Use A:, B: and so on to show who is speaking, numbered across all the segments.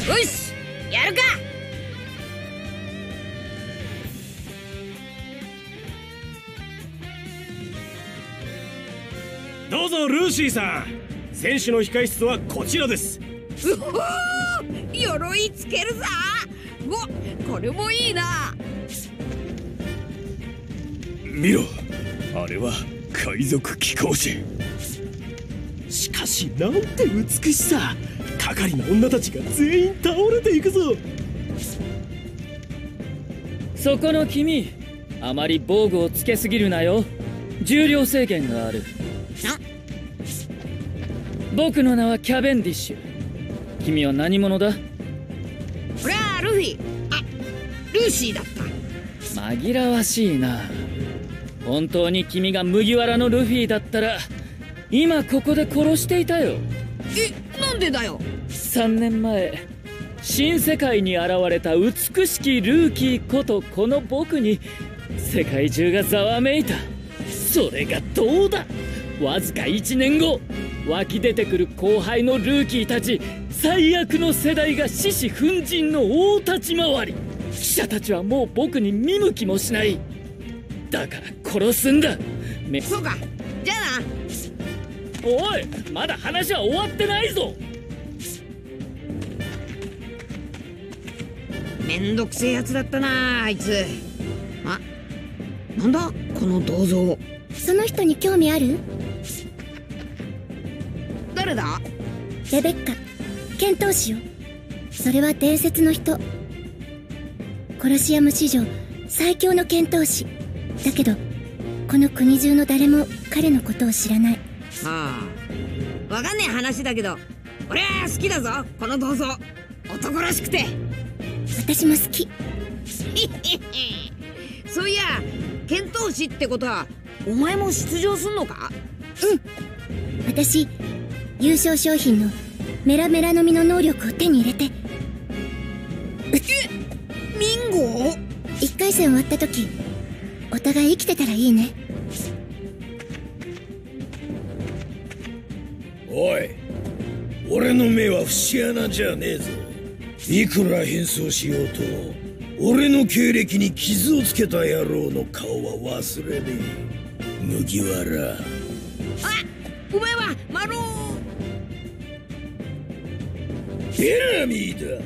A: よし、やるか。
B: どうぞルーシーさん、選手の控室はこちらです。
A: うほー、鎧つけるさ。これもいいな。
B: 見ろ、あれは海賊貴公子。しかしなんて美しさ。係の女たちが全員倒れていくぞ。
C: そこの君、あまり防具をつけすぎるなよ。重量制限がある。僕の名はキャベンディッシュ。君は何者だ？
A: 俺はルフィ。あ、ルーシーだった。
C: 紛らわしいな。本当に君が麦わらのルフィだったら今ここで殺していたよ。
A: なんでだよ。
C: 3年前、新世界に現れた美しきルーキーことこの僕に世界中がざわめいた。それがどうだ。わずか1年後、湧き出てくる後輩のルーキーたち最悪の世代が獅子奮迅の大立ち回り。記者たちはもう僕に見向きもしない。だから殺すんだ。
A: そうか、じゃあな。
C: おい、まだ話は終わってないぞ。
A: めんどくせえやつだったな、あいつ。あ、なんだこの銅像。
D: その人に興味ある？
A: 誰だ？
D: レベッカ、剣闘士よ。それは伝説の人。コロシアム史上最強の剣闘士だけど、この国中の誰も彼のことを知らない。
A: ああ、わかんねえ話だけど、俺は好きだぞこの銅像。男らしくて。
D: 私も好き。
A: そういや、剣闘士ってことはお前も出場すんのか？
D: うん、私優勝商品のメラメラの実の能力を手に入れて。
A: ミンゴ
D: ？1回戦終わった時、お互い生きてたらいいね。
E: おい、俺の目は節穴じゃねえぞ。いくら変装しようと俺の経歴に傷をつけた野郎の顔は忘れねえ。麦わら。
A: あ、お前はマロ
E: ベラミーだ。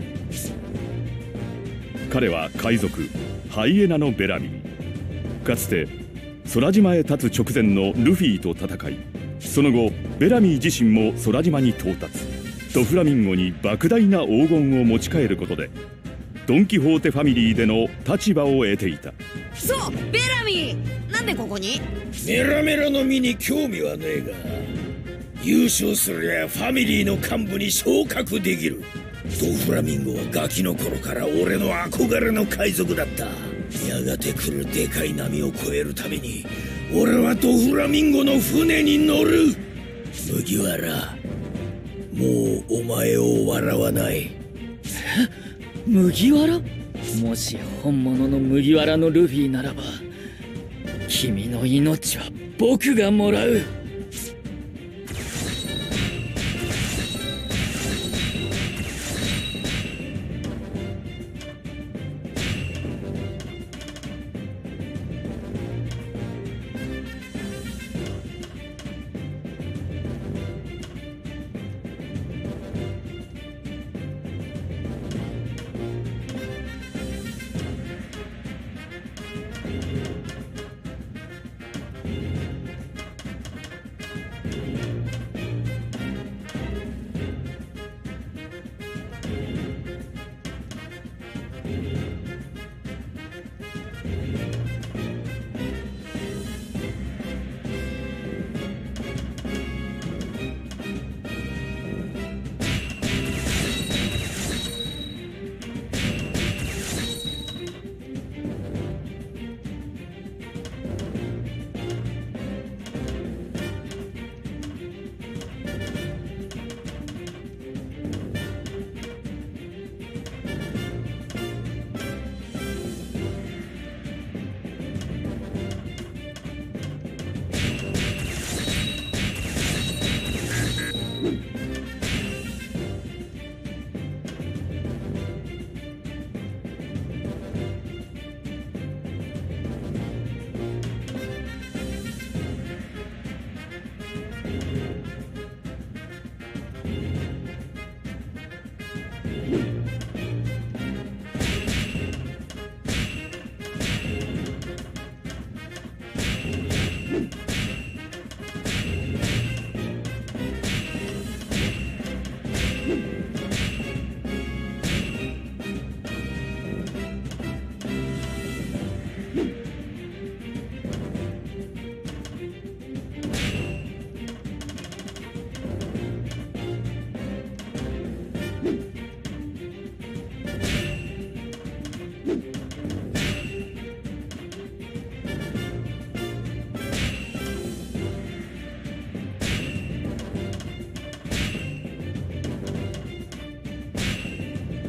F: 彼は海賊ハイエナのベラミー。かつて空島へ立つ直前のルフィと戦い、その後ベラミー自身も空島に到達。ドフラミンゴに莫大な黄金を持ち帰ることでドン・キホーテファミリーでの立場を得ていた。
A: そう、ベラミー。なんでここに？
E: メラメラの実に興味はねえが、優勝すりゃファミリーの幹部に昇格できる。ドフラミンゴはガキの頃から俺の憧れの海賊だった。やがて来るでかい波を越えるために俺はドフラミンゴの船に乗る。麦わら、もうお前を笑わない。
C: 麦わら？もし本物の麦わらのルフィならば、君の命は僕がもらう。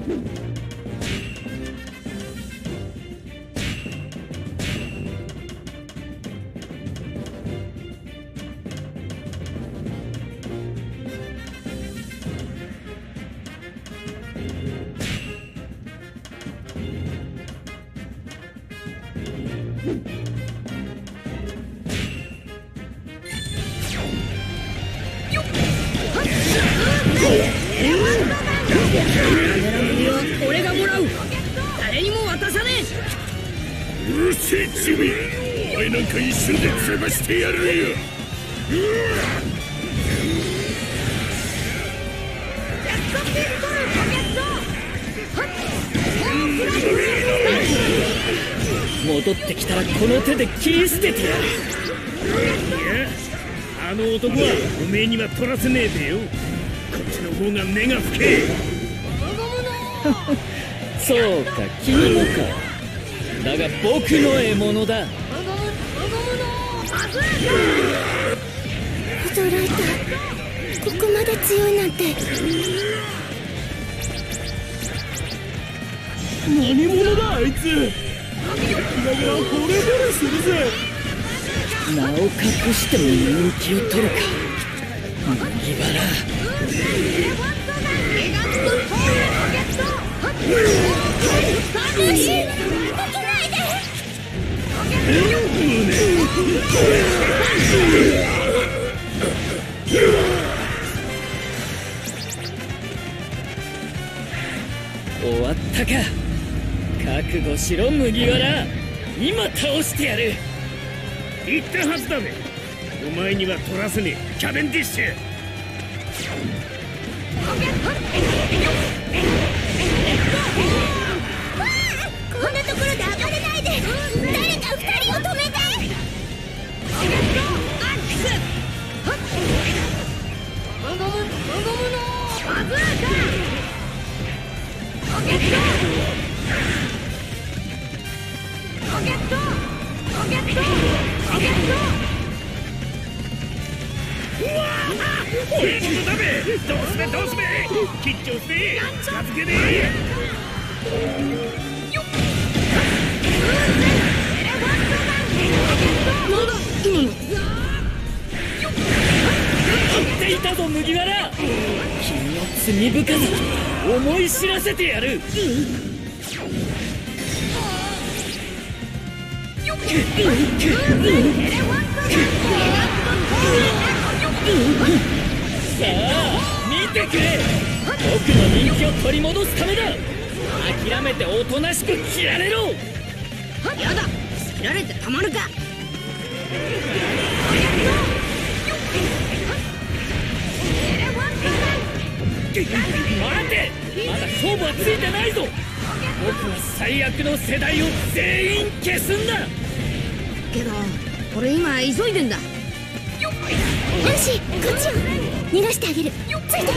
A: 俺がもらう。誰にも渡さね
E: うるせえチビ、お前なんか一瞬で潰してやるよ。
C: 戻ってきたらこの手で切り捨ててやる。
E: いや、あの男はおめえには取らせねえでよ。こっちの方が根が深え。
C: そうか、君もか。だが僕の獲物だ。
D: 驚いた。ここまで強いなんて。
B: 何者だあいつ。泣きながら惚れ惚れするぜ。
C: 名を隠しても人気を取るか、麦わら。
D: ルーシー、起きないで。
C: 終わったか。覚悟しろ麦わら。今倒してやる。
E: 言ったはずだね。お前には取らせねえ、キャベンディッシュ。
D: こんなところで暴れないで。誰か2人を止めて。
E: 俺のダメ。どうすべどうすべ。緊張して近づけね
C: 言っていたぞ麦わら。君の罪深さ思い知らせてやる。さあ見てくれ。僕の人気を取り戻すためだ。諦めておとなしく切られろ。
A: やだ、切られてたまるか。
C: 待て、まだ勝負はついてないぞ。僕は最悪の世代を全員消すんだ。
A: けど俺今急いでんだ。
D: ルーシー、こっちよ。逃がしてあげる。ついてきて。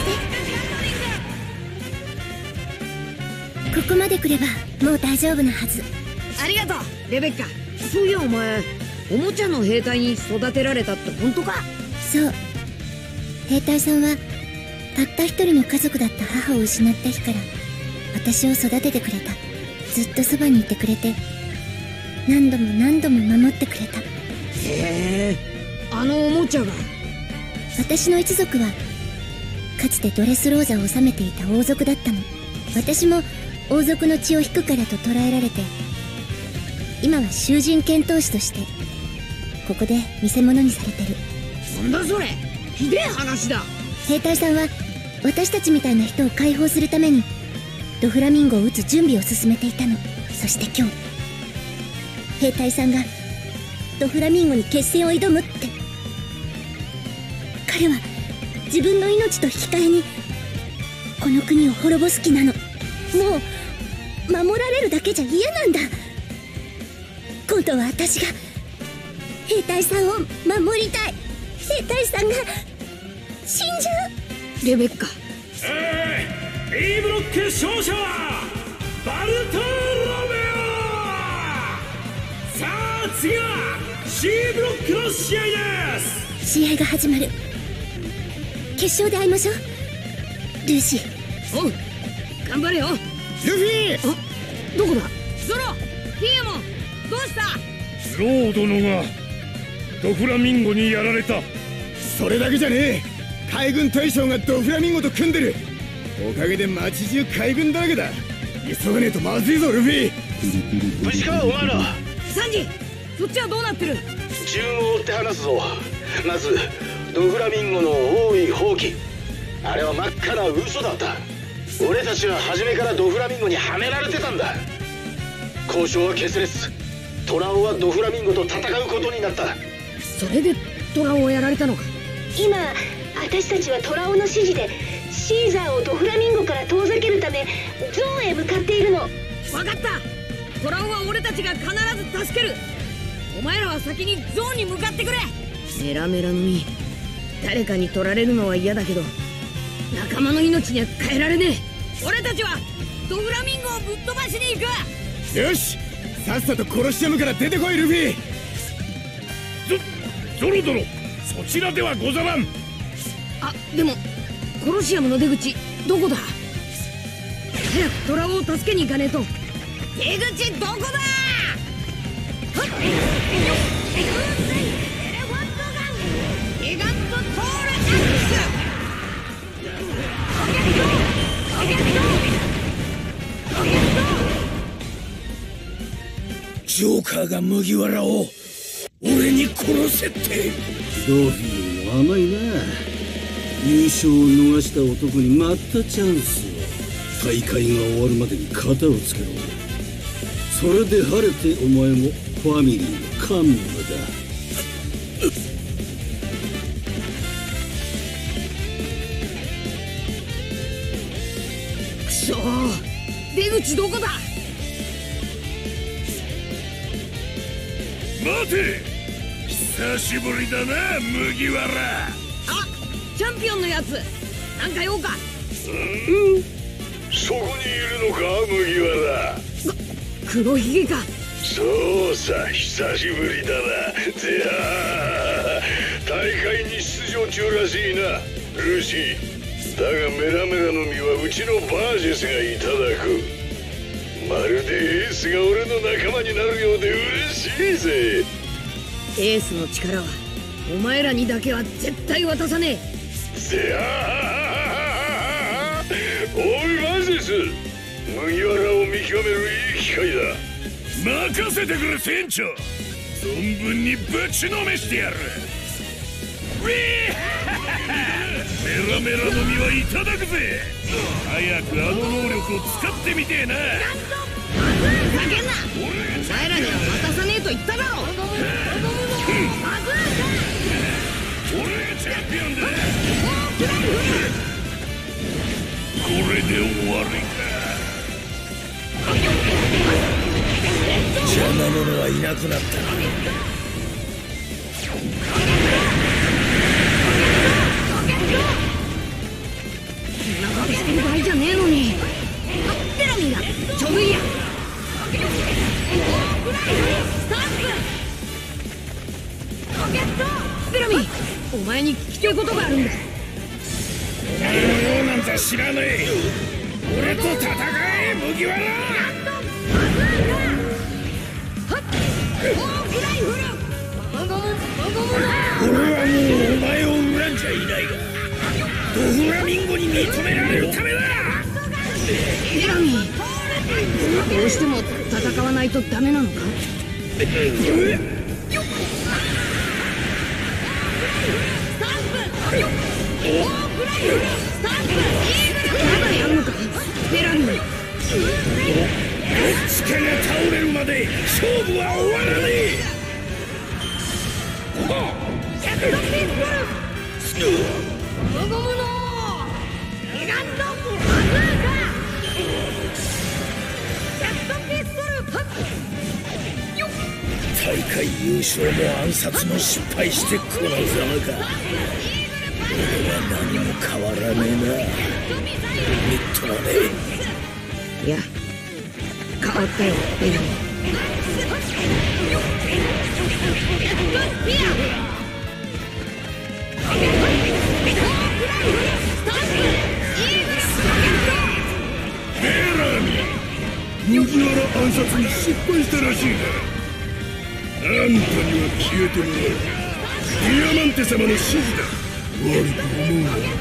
D: ここまで来ればもう大丈夫なはず。
A: ありがとうレベッカ。そういやお前おもちゃの兵隊に育てられたって本当か。
D: そう、兵隊さんはたった一人の家族だった母を失った日から私を育ててくれた。ずっとそばにいてくれて何度も何度も守ってくれた。
A: へえ、あのおもちゃが。
D: 私の一族はかつてドレスローザを治めていた王族だったの。私も王族の血を引くからと捕らえられて、今は囚人剣闘士としてここで見せ物にされてる。
A: なんだそれ、ひでえ話だ。
D: 兵隊さんは私たちみたいな人を解放するためにドフラミンゴを撃つ準備を進めていたの。そして今日兵隊さんがドフラミンゴに決戦を挑むって。彼は自分の命と引き換えにこの国を滅ぼす気なの。もう守られるだけじゃ嫌なんだ。今度は私が兵隊さんを守りたい。兵隊さんが死んじゃう。
A: レベッカ。
E: B ブロック勝者はバルトロメオ。さあ次は C ブロックの試合です。
D: 試合が始まる。決勝で会いましょうルーシー。
A: おう、頑張れよ
G: ルフィ！
A: どこだ？ゾロ、ヒエモン、どうした？
B: ロー殿がドフラミンゴにやられた。
G: それだけじゃねえ。海軍大将がドフラミンゴと組んでる。おかげで街中海軍だらけだ。急がねえとまずいぞルフィ。
E: 無事かお前ら。
A: サンジ、そっちはどうなってる？
E: 順を追って話すぞ。まずドフラミンゴの王位放棄、あれは真っ赤な嘘だった。俺たちは初めからドフラミンゴにはめられてたんだ。交渉は決裂。トラオはドフラミンゴと戦うことになった。
A: それでトラオをやられたのか？
H: 今私たちはトラオの指示でシーザーをドフラミンゴから遠ざけるためゾーンへ向かっているの。
A: 分かった。トラオは俺たちが必ず助ける。お前らは先にゾーンに向かってくれ。メラメラの実、誰かに取られるのは嫌だけど仲間の命には変えられねえ。俺たちはドフラミンゴをぶっ飛ばしに行く。
G: よし、さっさとコロシアムから出てこいルフィ。
B: ゾロ殿、そちらではござらん。
A: あ、でもコロシアムの出口どこだ？早くトラオを助けに行かねえと。出口どこだ？はっ、ギガントトールアックス。
E: ジョーカーが麦わらを俺に殺せって。
I: ドフィーも甘いな。優勝を逃した男にまたチャンスを。大会が終わるまでに型をつけろ。それで晴れてお前もファミリーの幹部だ。
A: くそー、出口どこだ？
B: 待て、久しぶりだな麦わら。
A: あ、チャンピオンのやつ、なんか用か？
B: そこにいるのか麦わら。
A: 黒ひげか？
B: そうさ、久しぶりだな。ぜあ、大会に出場中らしいなルーシー。だがメラメラの実はうちのバージェスがいただく。まるでエースが俺の仲間になるようで嬉しいぜ。
A: エースの力はお前らにだけは絶対渡さねえ。
B: ぜあ、おいバージェス、麦わらを見極めるいい機会だ。任せてくれ船長、存分にぶちのめしてやる。ウィーメラメラの実はいただくぜ。早くあの能力を使ってみてえな。
A: ふざけんな。お前らには渡さねえと言っただろ。
B: 俺がチャンピオンだ。これで終わりか。
E: 邪魔者はいなくなった。
A: 長くしてる場合じゃねえのに。ベラミーだ、ちょうどいいや。ベラミー、お前に聞きたいことがあるんだ。
E: お前のようなんざ知らねえ。俺と戦え麦わら。俺はもうお前を恨んじゃいないが、ドフラミンゴに認められるためだ。
A: ベラミー、どうしても戦わないとダメなのか？まだやるのかベラミー。
E: どっちかが倒れるまで勝負は終わらねえ。大会優勝も暗殺も失敗してこのざまか。俺は何も変わらねえな。みっともね
A: いや、変わったよベラミー。
B: ベラミー、
E: 麦わら暗殺に失敗したらしいが、あんたには消えてもらう。ディアマンテ様の指示だ。悪く思うわ。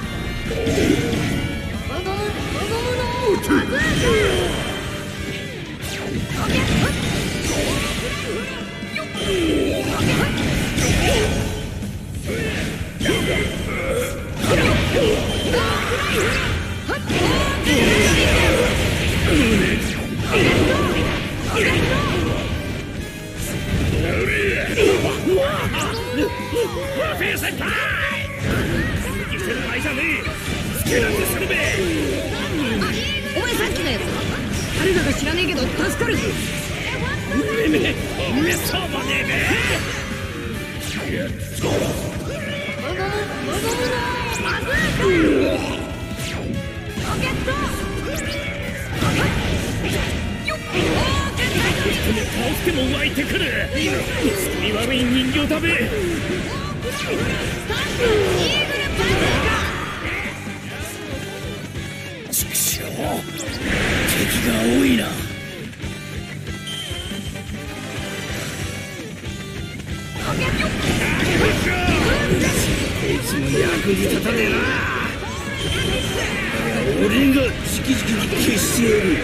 A: お前さっきのやつ誰だか知らねえけど助かる。
E: めそうもね倒しても湧いてくる。薄み悪い人形だべ。畜生、敵が多いな。こいつも役に立たねえな。俺が直々に消してやる。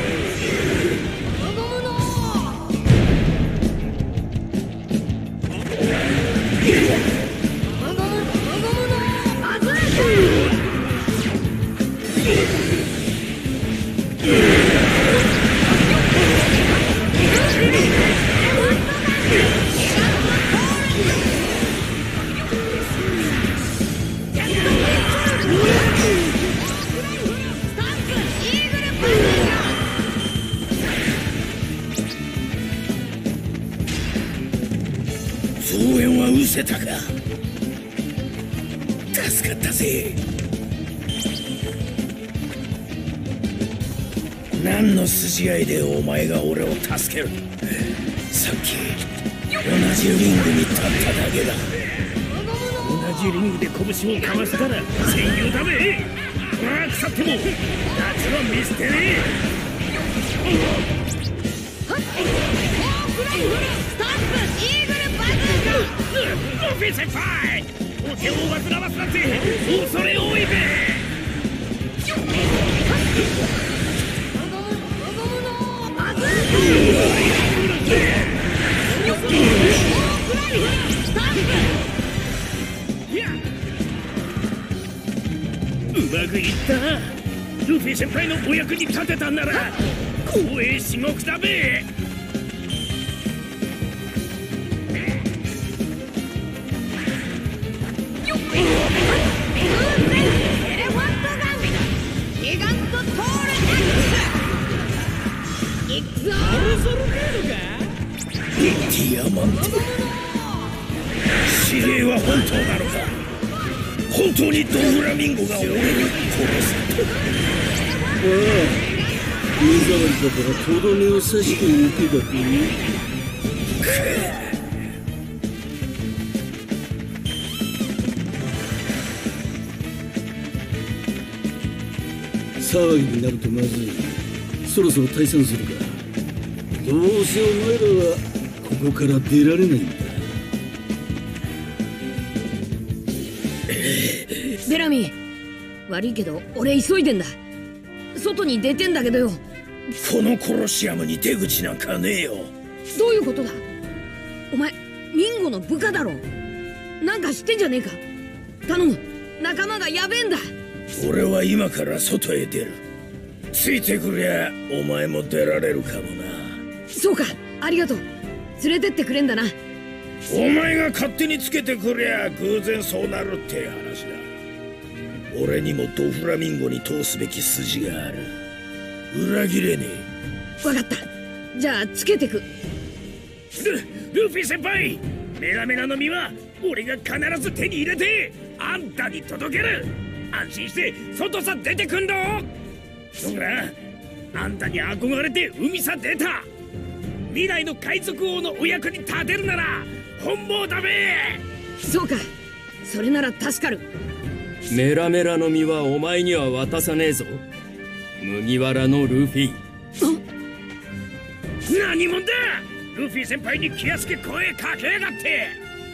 E: 増援は失せたか。助かったぜ。何の筋合いでお前が俺を助ける。さっき同じリングに立っただけだ。同じリングで拳をかわせたら戦友だべ。まあ腐っても夏は見捨てねえ。ルフィ先輩、お手を煩わすなんて恐れ多いべ。うまくいった。ルフィ先輩のお役に立てたんなら光栄至極だべ。ディアマンテ、指令は本当なのか。本当にドフラミンゴが俺に殺すと。
I: 目障りだからとどめを刺しておくだけに。騒ぎになるとまずい。そろそろ退散するか。どうせお前らはここから出られないんだ。
A: ベラミー、悪いけど俺急いでんだ。外に出てんだけどよ。
E: このコロシアムに出口なんかねえよ。
A: どういうことだ。お前ミンゴの部下だろ。なんか知ってんじゃねえか。頼む、仲間がやべえんだ。
E: 俺は今から外へ出る。ついてくりゃお前も出られるかもな。
A: そうか、ありがとう。連れてってくれんだな。
E: お前が勝手につけてくりゃ偶然そうなるって話だ。俺にもドフラミンゴに通すべき筋がある。裏切れね
A: え。わかった。じゃあつけてく。
E: ルフィ先輩、メラメラの実は俺が必ず手に入れてあんたに届ける。安心して外さ出てくんろ。ほら、あんたに憧れて海さ出た。未来の海賊王のお役に立てるなら本望だべ。
A: そうか、それなら助かる。
C: メラメラの実はお前には渡さねえぞ。麦わらのルフィ。
E: 何者だ。ルフィ先輩に気安け声かけやがって。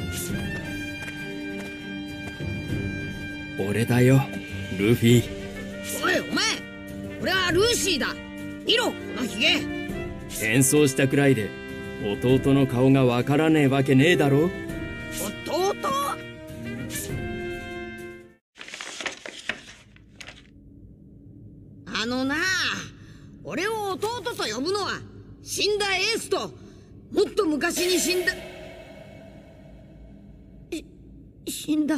C: 俺だよルフィ。
A: おいお前、俺はルーシーだ。見ろこのヒゲ。
C: 変装したくらいで弟の顔がわからねえわけねえだろ。
A: 弟？なあ、俺を弟と呼ぶのは死んだエースともっと昔に死んだ死んだ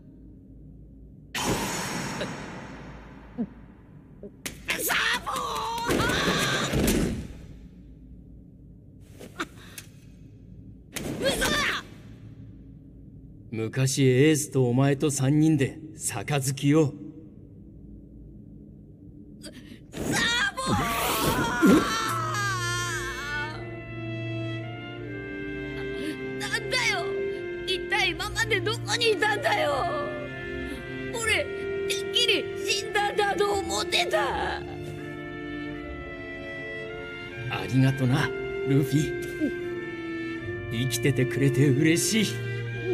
A: サボー！嘘だ！
C: 昔エースとお前と3人で杯を。
A: なんだよ、一体今までどこにいたんだよ。俺てっきり死んだんだと思ってた。
C: ありがとなルフィ。生きててくれて嬉しい。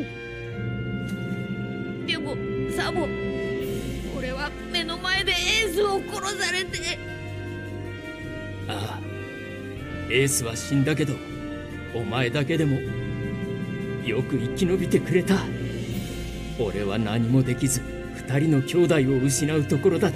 A: でもサボ、俺は目の前でエースを殺されて。
C: ああ、エースは死んだけどお前だけでもよく生き延びてくれた。俺は何もできず2人の兄弟を失うところだった。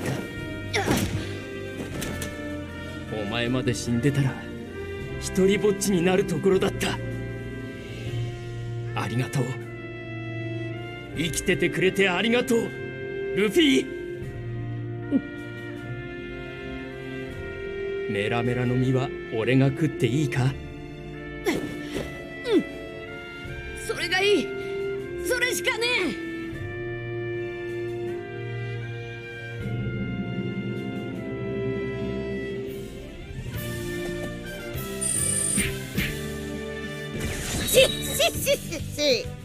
C: お前まで死んでたら一人ぼっちになるところだった。ありがとう。生きててくれてありがとうルフィ。メラメラの実は俺が食っていいか？
A: うん、それがいい。それしかねえ。